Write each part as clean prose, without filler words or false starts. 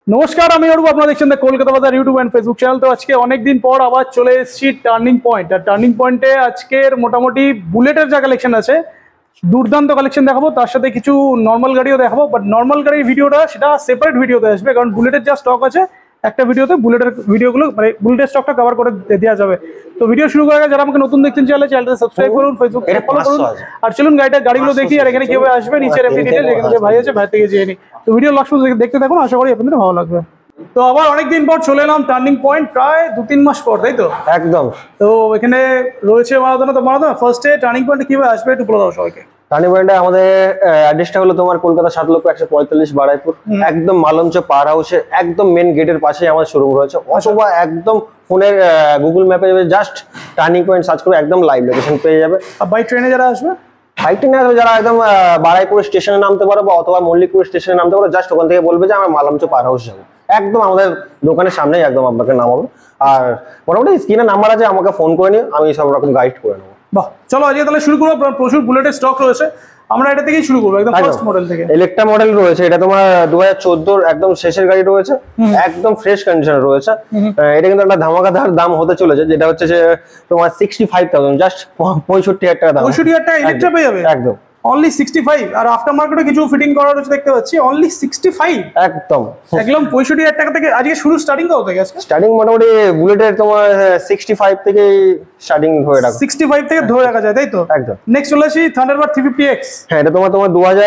নমস্কার, আমি অরূপ। আপনারা দেখছেন দ্য কলকাতা বাজার ইউটিউব অ্যান্ড ফেসবুক চ্যানেল। তো আজকে অনেকদিন পর আবার চলে এসেছি টার্নিং পয়েন্ট। আর টার্নিং পয়েন্টে আজকের মোটামুটি বুলেটের যা কালেকশন আছে, দুর্দান্ত কালেকশন দেখাবো, তার সাথে কিছু নর্মাল গাড়িও দেখাবো। বাট নর্মাল গাড়ির ভিডিওটা সেটা সেপারেট ভিডিওতে আসবে, কারণ বুলেটের যা স্টক আছে একটা ভিডিওতে বুলেটের ভিডিওগুলো মানে বুলেটের স্টকটা কভার করে দেওয়া যাবে। তো ভিডিও শুরু করার আগে যারা আমাকে নতুন দেখছেন চ্যানেলটা সাবস্ক্রাইব করুন, ফেসবুক ফলো করুন। আর চলুন গাড়িগুলো দেখি আর এখানে কিভাবে আসবে, নিচের এমনি ডিটেইলস এখানে যে ভাই আছে ভাই থেকে জেনে নিই। তো ভিডিও লাস্ট পর্যন্ত দেখতে থাকুন, আশা করি আপনাদের ভালো লাগবে। তো আবার অনেকদিন পর চলে এলাম টার্নিং পয়েন্ট, প্রায় 2-3 মাস পর, তাই তো? একদম। তো এখানে রয়েছে মারাদোনা। তো মারাদোনা ফার্স্টে টার্নিং পয়েন্টে কিভাবে আসবে একটু বলে দাও সবাইকে। টার্নিং পয়েন্টে আমাদের অ্যাড্রেসটা হলো তোমার কলকাতা 7,145 বারাইপুর, একদম মালঞ্চ পার হাউসের একদম মেন গেটের পাশেই আমার শোরুম রয়েছে। অথবা একদম ফোনের গুগল ম্যাপে জাস্ট টার্নিং পয়েন্ট সার্চ করে একদম লাইভ লোকেশন পেয়ে যাবে। আর বাই ট্রেনে যারা আসবে, বাইক ট্রেনে আসবে যারা একদম বারাইপুর স্টেশনে নামতে পারো বা অথবা মল্লিকপুর স্টেশনে নামতে পারো, জাস্ট ওখান থেকে বলবে যে আমার মালঞ্চ পার হাউস যাবো, একদম আমাদের দোকানের সামনেই একদম আপনাকে নামাবো। আর মোটামুটি স্ক্রিনে নাম্বার আছে, আমাকে ফোন করে নিও, আমি সব রকম গাইড করে নেবো। বাহ, চলো আজকে তাহলে শুরু করবো। প্রচুর বুলেটের স্টক রয়েছে, আমরা এটা থেকেই শুরু করবো, একদম ফার্স্ট মডেল থেকে। ইলেকট্রা মডেল রয়েছে, এটা তোমার 2014 একদম শেষের গাড়ি রয়েছে, একদম ফ্রেশ কন্ডিশনে রয়েছে। এটা কিন্তু একটা ধামাকাদার দাম হতে চলেছে, যেটা হচ্ছে যে তোমার 65,000, জাস্ট 65,000 টাকা দাম। 65,000 টাকা ইলেকট্রা পেয়ে যাবে একদম, অনলি 65। আর আফটার মার্কেটে কিছু ফিটিং করা রয়েছে দেখতে পাচ্ছি, অনলি 65। একদম 65,000 টাকা থেকে আজকে শুরু। স্টার্টিং কত থেকে আছে? স্টার্টিং মোটামুটি বুলেটের তোমার 65 থেকে স্টার্টিং ধরে রাখো, 65 থেকে ধরে রাখা যায়, তাই তো? একদম। নেক্সট চলে আসি থান্ডারবার্ড 350X। হ্যাঁ, এটা তোমার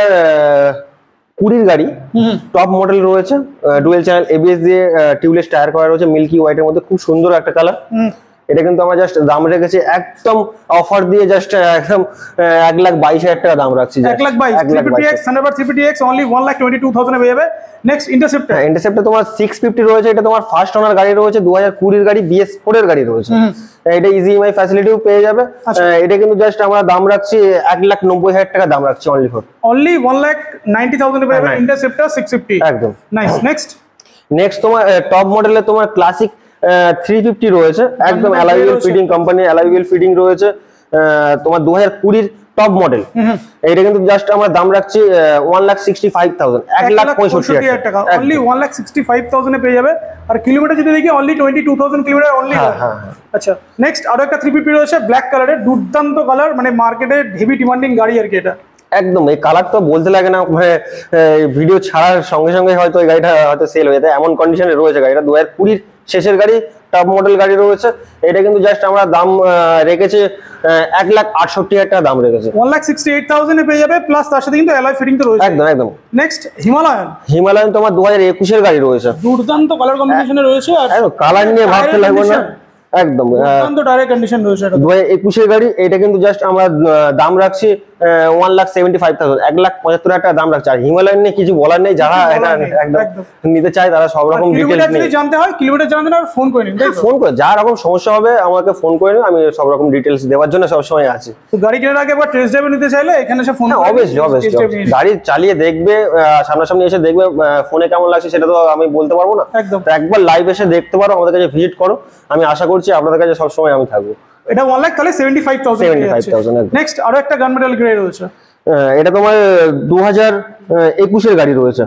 2020 গাড়ি, টপ মডেল রয়েছে, ডুয়েল চ্যানেল এবিএস দিয়ে টিউবলেস টায়ার করা রয়েছে, মিল্কি হোয়াইটের মধ্যে, খুব সুন্দর একটা কালার। এটা কিন্তু আমরা জাস্ট দাম রেখেছি একদম অফার দিয়ে, জাস্ট একদম 1,22,000 টাকা দাম রাখছি। 1,22,000 350X থান্ডারবার্ড 350X অনলি 1,22,000 এ পেয়ে যাবে। Next interceptor. ইন্টারসেপ্টর তোমার 650 রয়েছে, এটা তোমার ফার্স্ট ওনার গাড়ি রয়েছে, 2020 গাড়ি, BS4 এর গাড়ি রয়েছে। এটা ইজি ইএমআই ফ্যাসিলিটিও পেয়ে যাবে। এটা কিন্তু জাস্ট আমরা দাম রাখছি 1,90,000 টাকা দাম রাখছি অনলি 1,90,000 এ পেয়ে যাবে ইন্টারসেপ্টর 650। একদম নাইস। নেক্সট তোমার টপ মডেলে তোমার ক্লাসিক 350 রয়েছে, একদম alloy wheel fitting, company alloy wheel fitting রয়েছে, তোমার 2020 টপ মডেল। এটা কিন্তু জাস্ট আমরা দাম রাখছি 1,65,000, 1,65,000 টাকা, অনলি 1,65,000 এ পেয়ে যাবে। আর কিলোমিটার যদি দেখি অনলি 22,000 কিলোমিটার অনলি। আচ্ছা, নেক্সট আরো একটা 350 রয়েছে ব্ল্যাক কালারের, দুর্দান্ত কালার, মানে মার্কেটে হেভি ডিমান্ডিং গাড়ি আর কি এটা। একদম, এই কালার তো বলতে লাগে না, মানে ভিডিও ছাড়ার সঙ্গে সঙ্গে হয়তো এই গাড়িটা হয়তো সেল হয়ে যায়, এমন কন্ডিশনে রয়েছে গাড়িটা। 2020 শেষের গাড়ি, টপ মডেল গাড়ি রয়েছে। এটা কিন্তু জাস্ট আমরা দাম রেখেছি 1,68,000 টাকা দাম রেখেছি, 1,68,000 এ পেয়ে যাবে, প্লাস তার সাথে কিন্তু অ্যালয় ফিটিং তো রয়েছে। একদম। নেক্সট হিমালয়ান তোমার 2021 এর গাড়ি রয়েছে, দুর্দান্ত কালার কম্বিনেশনে রয়েছে। আর কালার নিয়ে ভাবতে লাগবে না, একদম দুর্দান্ত টায়ার কন্ডিশন রয়েছে। 2021 এর গাড়ি, এটা কিন্তু জাস্ট আমরা দাম রাখছি 1,75,000, 1,75,000 টাকা দাম রাখছি। আর হিমালয়ান নিয়ে কিছু বলার নেই, যারা এটা একদম নিতে চায় তারা সব রকম ডিটেইলস নিয়ে জানতে হয়, কিলোমিটার জানতে না ফোন করে নিন, ফোন করে যা রকম সমস্যা হবে আমাকে ফোন করে নিন, আমি সব রকম ডিটেইলস দেওয়ার জন্য সব সময় আছি। তো গাড়ি কেনার আগে একবার টেস্ট ড্রাইভ নিতে চাইলে এখানে এসে ফোন, অবশ্যই গাড়ি চালিয়ে দেখবে, সামনাসামনি এসে দেখবে, ফোনে কেমন লাগছে সেটা তো আমি বলতে পারবো না। তো একবার লাইভ এসে দেখতে পারো, আমাদের কাছে ভিজিট করো, আমি আশা করছি আপনাদের কাছে সব সময় আমি থাকবো। এটা 1,75,000। নেক্সট আরো একটা গান মেটাল গ্রে রয়েছে, এটা তোমার 2021 এর গাড়ি রয়েছে,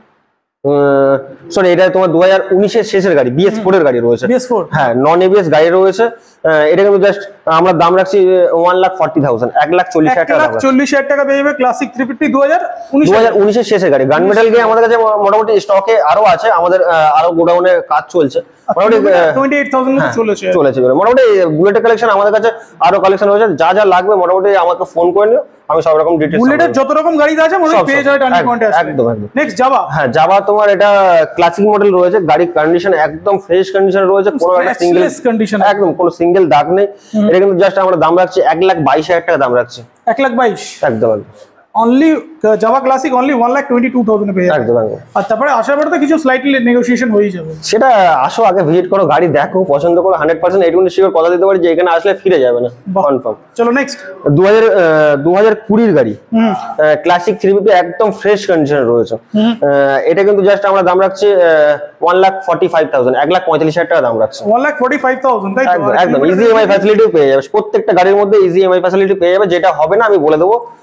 সরি এটা তোমার 2019 এর শেষের গাড়ি, BS4 এর গাড়ি রয়েছে। হ্যাঁ, নন এবিএস গাড়ি রয়েছে। এটা কিন্তু জাস্ট আমরা দাম রাখছি 1,40,000, 1,40,000 টাকা পেয়ে যাবে। ক্লাসিক 350 2019 এর শেষের গাড়ি। গান মেটাল গিয়ে আমাদের কাছে মোটামুটি স্টকে আরো আছে, আমাদের আরো গোডাউনে কাজ চলছে, মোটামুটি 28,000 চলেছে। মোটামুটি বুলেটের কালেকশন আমাদের কাছে আরো কালেকশন রয়েছে, যা যা লাগবে মোটামুটি আমাকে ফোন করে নিও, আমি সব রকম ডিটেইলস, বুলেটের যত রকম গাড়ি আছে মোটামুটি পেয়ে যাবে টার্নিং পয়েন্টে আসলে। একদম। Next Java. হ্যাঁ, জাভা তোমার এটা ক্লাসিক মডেল রয়েছে, গাড়ি কন্ডিশন একদম ফ্রেশ কন্ডিশনে রয়েছে, কোনো একটা সিঙ্গেল কন্ডিশন, একদম কোনো সিঙ্গেল দাগ নেই। এটা কিন্তু জাস্ট আমরা দাম রাখছি 1,22,000 টাকা দাম রাখছি, 1,22,000 একদম। অনলি জাভা ক্লাসিক অনলি 1,22,000 এ পেয়ে যাবে। একদম। আর তারপরে আসার পরে তো কিছু স্লাইটলি নেগোসিয়েশন হয়ে যাবে, সেটা আসো আগে ভিজিট করো, গাড়ি দেখো, পছন্দ করো, 100% 80% শিওর কথা দিতে পারি যে এখানে আসলে ফিরে যাবে না, কনফার্ম। চলো নেক্সট 2020 গাড়ি, ক্লাসিক 350 একদম ফ্রেশ কন্ডিশনে রয়েছে। এটা কিন্তু জাস্ট আমরা দাম রাখছি 1,45,000, 1,45,000 টাকা দাম রাখছি, 1,45,000, তাই তো? একদম ইজি ইএমআই ফ্যাসিলিটিও পেয়ে যাবে, প্রত্যেকটা গাড়ির মধ্যে ইজি ইএমআই ফ্যাসিলিটি পেয়ে যাবে। যেটা হবে না আমি বলে দেবো,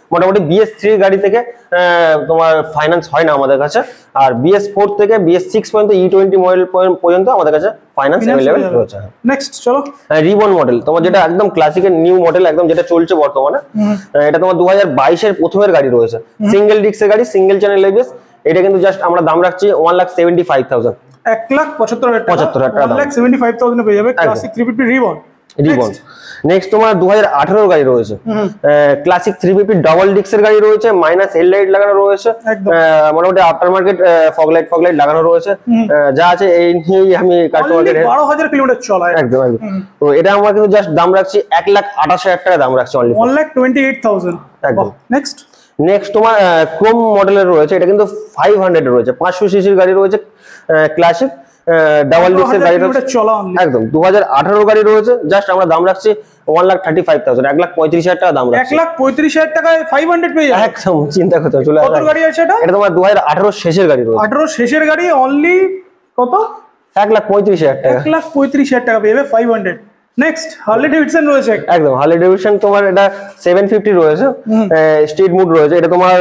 মোটামুটি BS3 গাড়ি থেকে তোমার ফাইন্যান্স হয় না আমাদের কাছে, আর BS4 থেকে BS6 পর্যন্ত E20 মডেল পর্যন্ত আমাদের কাছে ফাইন্যান্স अवेलेबल রয়েছে। নেক্সট চলো রিবন মডেল, তোমার যেটা একদম ক্লাসিকের নিউ মডেল, একদম যেটা চলছে বর্তমানে, এটা তোমার 2022 এর প্রথমের গাড়ি রয়েছে, সিঙ্গেল ডিস্কের গাড়ি, সিঙ্গেল চ্যানেল ABS। এটা কিন্তু জাস্ট আমরা দাম রাখছি 1,75,000, 1,75,000 টাকা, 1,75,000 পেয়ে যাবে ক্লাসিক 350 রিবন। নেক্সট তোমার 2018 গাড়ি রয়েছে, ক্লাসিক 350 ডাবল ডিস্কের গাড়ি রয়েছে, মাইনাস হেডলাইট লাগানো রয়েছে, মোটামুটি আফটার মার্কেট ফগলাইট লাগানো রয়েছে, যা আছে এই নিয়েই আমি কাস্টমারকে 12,000 কিলোমিটার চলা। একদম একদম। তো এটা আমরা কিন্তু জাস্ট দাম রাখছি 1,28,000 টাকা দাম রাখছি, অনলি 1,28,000। একদম। নেক্সট তোমার ক্রোম মডেলের রয়েছে, এটা কিন্তু 500 এর রয়েছে, 500 সিসির গাড়ি রয়েছে, ক্লাসিক ডাবল ডিস্কের গাড়ি রয়েছে, একদম 2018 গাড়ি রয়েছে, জাস্ট আমরা দাম রাখছি 1,35,000, 1,35,000 টাকা দাম রাখছি। 1,35,000 টাকায় 500 পেয়ে যাবে, একদম চিন্তা করতে চলে আসে। কত গাড়ি আছে এটা? এটা তোমার 2018 শেষের গাড়ি রয়েছে, 18 শেষের গাড়ি, অনলি কত? 1,35,000 টাকা, 1,35,000 টাকা পেয়ে যাবে 500। নেক্সট হার্লি ডেভিডসন রয়েছে, একদম হার্লি ডেভিডসন তোমার এটা 750 রয়েছে, স্ট্রিট মুড রয়েছে, এটা তোমার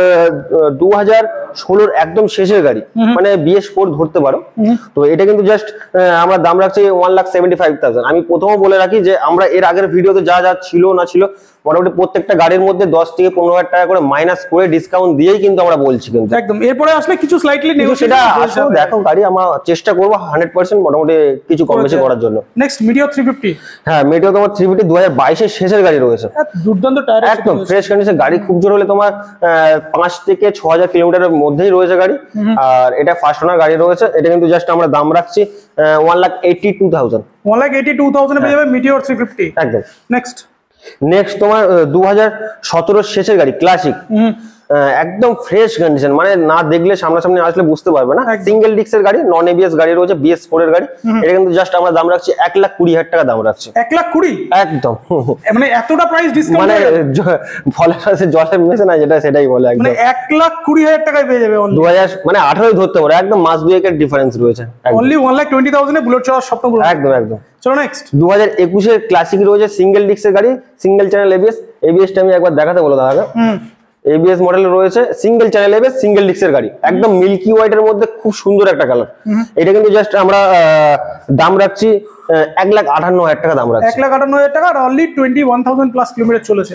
2016 একদম শেষের গাড়ি, মানে BS4 ধরতে পারো। তো এটা কিন্তু জাস্ট আমরা দাম রাখছি 1,75,000। আমি প্রথমে বলে রাখি যে আমরা এর আগের ভিডিওতে যা যা ছিল না ছিল, মোটামুটি প্রত্যেকটা গাড়ির মধ্যে 10 থেকে 15,000 টাকা করে মাইনাস করে ডিসকাউন্ট দিয়েই কিন্তু আমরা বলছি, কিন্তু একদম এরপরে আসলে কিছু স্লাইটলি নেগোশিয়েট, সেটা আসলে দেখো গাড়ি আমরা চেষ্টা করব 100% মোটামুটি কিছু কম বেশি করার জন্য। নেক্সট মিডিও 350, হ্যাঁ মিডিও তোমার 350 2022 এর শেষের গাড়ি রয়েছে, দুর্দান্ত টায়ার, একদম ফ্রেশ কন্ডিশন গাড়ি, খুব জোর হলে তোমার 5 থেকে 6,000 কিলোমিটারের মধ্যেই রয়েছে গাড়ি, আর এটা ফার্স্ট ওনার গাড়ি রয়েছে। এটা কিন্তু জাস্ট আমরা দাম রাখছি 1,82,000, 1,82,000 পেয়ে যাবে মিডিওর 350। একদম। নেক্সট তোমার 2017 শেষের গাড়ি, ক্লাসিক, একদম ফ্রেশ কন্ডিশন, মানে না দেখলে সামনাসামনি আসলে বুঝতে পারবে না, সিঙ্গেল ডিস্কের গাড়ি, নন ABS গাড়ি রয়েছে, BS4 এর গাড়ি। এটা কিন্তু জাস্ট আমরা দাম রাখছি 1,20,000 টাকা দাম রাখছি, 1,20,000 একদম। মানে এতটা প্রাইস ডিসকাউন্ট, মানে ফলের সাথে জলে মেশে না, যেটা সেটাই বলে, একদম মানে 1,20,000 টাকায় পেয়ে যাবে। 2000 মানে 18 ধরতে পারে, একদম মাস দুয়েকের ডিফারেন্স রয়েছে, অনলি 1,20,000 এ বুলেট চলার স্বপ্ন পুরো, একদম একদম। চলো নেক্সট 2021 এর ক্লাসিক রয়েছে, সিঙ্গেল ডিস্কের গাড়ি, সিঙ্গেল চ্যানেল ABS টা আমি একবার দেখাতে বলো দাদা। ABS মডেল রয়েছে, সিঙ্গেল চ্যানেল ABS, সিঙ্গেল ডিস্কের গাড়ি, একদম মিল্কি হোয়াইট এর মধ্যে, খুব সুন্দর একটা কালার। এটা কিন্তু জাস্ট আমরা দাম রাখছি 1,58,000 টাকা দাম রাখছি, 1,58,000 টাকা, আর অনলি 21,000 প্লাস কিলোমিটার চলেছে,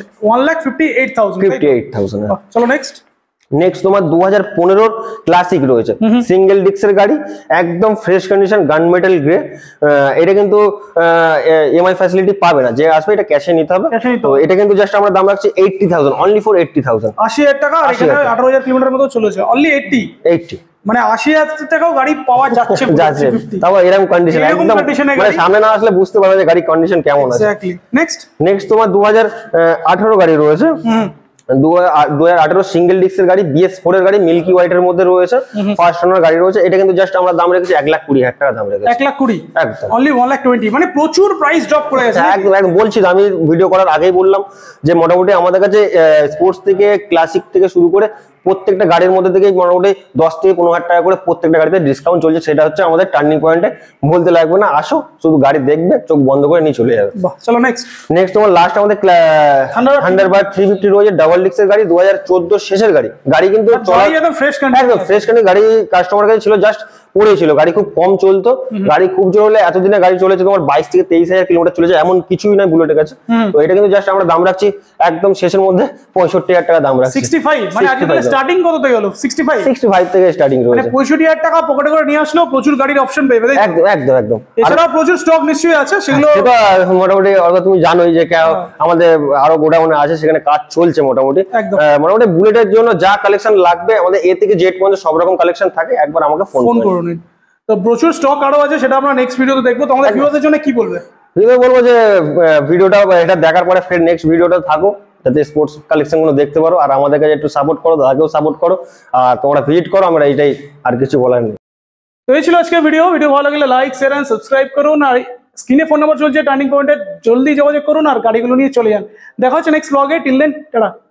1,58,000। চলো নেক্সট তোমার 2015 ক্লাসিক রয়েছে, সিঙ্গেল ডিস্কের গাড়ি, একদম fresh condition, gun metal grey. এটা কিন্তু EMI ফ্যাসিলিটি পাবে না, যে আসবে এটা ক্যাশে নিতে হবে। তো এটা কিন্তু জাস্ট আমরা দাম রাখছি 80,000, অনলি ফর 80,000, 80,000 টাকা, আর এখানে 18,000 কিলোমিটার মতো চলেছে, অনলি 80, মানে 80,000 টাকাও গাড়ি পাওয়া যাচ্ছে, তাও এরকম কন্ডিশন, একদম মানে সামনে না আসলে বুঝতে পারবে যে গাড়ি কন্ডিশন কেমন আছে। নেক্সট তোমার 2018 গাড়ি রয়েছে, 2018 সিঙ্গেল ডিস্কের গাড়ি, BS4 এর গাড়ি, মিল্কি হোয়াইট এর মধ্যে রয়েছে, ফার্স্ট ওনার গাড়ি রয়েছে। এটা কিন্তু জাস্ট আমরা দাম রেখেছি 1,20,000 টাকা দাম রেখেছি, 1,20,000, একদম অনলি 1,20,000, মানে প্রচুর প্রাইস ড্রপ করে গেছে। একদম বলছি, আমি ভিডিও করার আগেই বললাম যে মোটামুটি আমাদের কাছে স্পোর্টস থেকে, ক্লাসিক থেকে শুরু করে প্রত্যেকটা গাড়ির মধ্যে থেকে মোটামুটি 10 থেকে 15,000 টাকা করে প্রত্যেকটা গাড়িতে ডিসকাউন্ট চলছে। সেটা হচ্ছে আমাদের টার্নিং পয়েন্টে, বলতে লাগবে না, আসো শুধু গাড়ি দেখবে, চোখ বন্ধ করে নিয়ে চলে যাবে। চলো নেক্সট তোমার লাস্ট আমাদের থান্ডারবার্ড 350 রয়েছে, ডাবল ডিস্কের গাড়ি, 2014 শেষের গাড়ি। গাড়ি কিন্তু একদম ফ্রেশ কন্ডিশন গাড়ি, কাস্টমার কাছে ছিল, জাস্ট পড়েছিল, গাড়ি খুব কম চলতো, গাড়ি খুব জোর হলে এতদিনে গাড়ি চলেছে তোমার 22 থেকে 23,000 কিলোমিটার চলেছে, এমন কিছুই নয় বুলেটের কাছে। তো এটা কিন্তু জাস্ট আমরা দাম রাখছি একদম শেষের মধ্যে 65,000 টাকা দাম রাখছি, 65, মানে আজকে স্টার্টিং কত থেকে হলো? 65 থেকে স্টার্টিং রয়েছে, মানে 65,000 টাকা পকেটে করে নিয়ে আসলেও প্রচুর গাড়ির অপশন পেয়ে যাবে। একদম। এছাড়াও প্রচুর স্টক নিশ্চয়ই আছে, সেগুলো মোটামুটি তুমি জানোই যে আমাদের আরো গোডাউনে আছে, সেখানে কাজ চলছে মোটামুটি। বুলেটের জন্য যা কালেকশন লাগবে আমাদের এ থেকে জেড পর্যন্ত সব রকম কালেকশন থাকে, একবার আমাকে ফোন করুন। তো প্রচুর স্টক আরো আছে, সেটা আমরা নেক্সট ভিডিওতে দেখবো। তো আমাদের ভিউয়ারদের জন্য কি বলবে? বলবো যে ভিডিওটা এটা দেখার পরে ফের নেক্সট ভিডিওটা থাকো, যাতে স্পোর্টস কালেকশন গুলো দেখতে পারো, আর আমাদের কাছে একটু সাপোর্ট করো, দাদাকেও সাপোর্ট করো, আর তোমরা ভিজিট করো, আমরা এইটাই, আর কিছু বলার নেই। তো এই ছিল আজকে ভিডিও ভালো লাগলে লাইক, শেয়ার এন্ড সাবস্ক্রাইব করুন, আর স্ক্রিনে ফোন নাম্বার চলছে টার্নিং পয়েন্টে, জলদি যোগাযোগ করুন আর গাড়িগুলো নিয়ে চলে যান। দেখা হচ্ছে নেক্সট ব্লগে, টিল দেন টাটা।